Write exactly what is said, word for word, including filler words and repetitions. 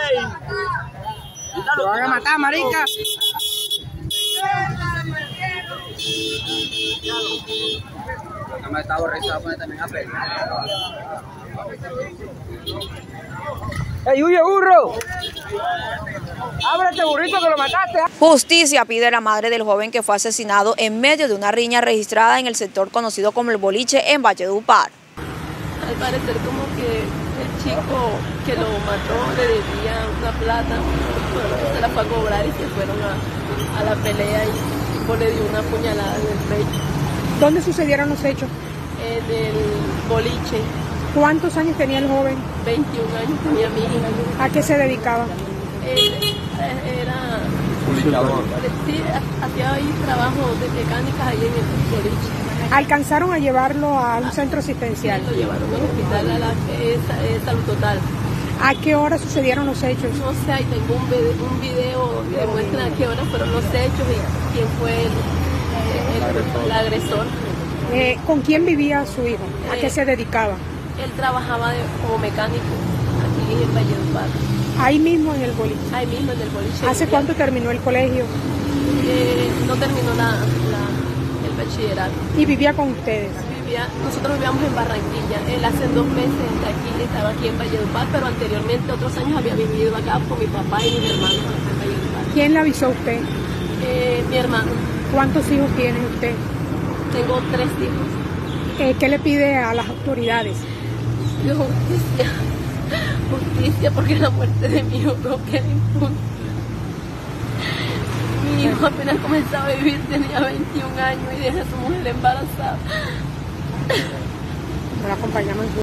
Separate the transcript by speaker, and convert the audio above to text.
Speaker 1: Lo van a matar, marica. No me está borrado, a poner también a pelear. ¡Ey, huye, burro! ¡Ábrete, burrito, que lo mataste!
Speaker 2: Justicia pide la madre del joven que fue asesinado en medio de una riña registrada en el sector conocido como El Boliche en Valledupar.
Speaker 3: Al parecer como que el chico que lo mató le debía una plata, pero se la fue a cobrar y se fueron a, a la pelea y el tipo le dio una puñalada en el pecho.
Speaker 4: ¿Dónde sucedieron los hechos?
Speaker 3: En el Boliche.
Speaker 4: ¿Cuántos años tenía el joven?
Speaker 3: veintiún años tenía mi hija.
Speaker 4: ¿A qué se dedicaba?
Speaker 3: Él era... Sí, hacía ahí trabajo de mecánica ahí en el Boliche.
Speaker 4: ¿Alcanzaron a llevarlo a un centro asistencial?
Speaker 3: Sí, lo llevaron al hospital a la eh, Salud Total.
Speaker 4: ¿A qué hora sucedieron los hechos?
Speaker 3: No sé, ahí tengo un video, un video que demuestra a qué hora fueron los hechos y quién fue el, el, el agresor.
Speaker 4: Eh, ¿Con quién vivía su hijo? ¿A qué
Speaker 3: Eh,
Speaker 4: se dedicaba?
Speaker 3: Él trabajaba de, como mecánico aquí en Valledupar.
Speaker 4: Ahí mismo en el boliche.
Speaker 3: Ahí mismo en el boliche.
Speaker 4: ¿Hace cuánto terminó el colegio?
Speaker 3: Eh, no terminó la, la, el bachillerato.
Speaker 4: ¿Y vivía con ustedes?
Speaker 3: Vivía, nosotros vivíamos en Barranquilla. Él hace dos meses de aquí estaba aquí en Valledupar, pero anteriormente otros años había vivido acá con mi papá y mis hermanos en Valledupar.
Speaker 4: ¿Quién le avisó a usted?
Speaker 3: Eh, mi hermano.
Speaker 4: ¿Cuántos hijos tiene usted?
Speaker 3: Tengo tres hijos.
Speaker 4: Eh, ¿Qué le pide a las autoridades?
Speaker 3: Justicia, justicia, porque la muerte de mi hijo no queda impune. Mi hijo apenas comenzaba a vivir, tenía veintiún años y deja a su mujer embarazada.
Speaker 4: No la acompañamos.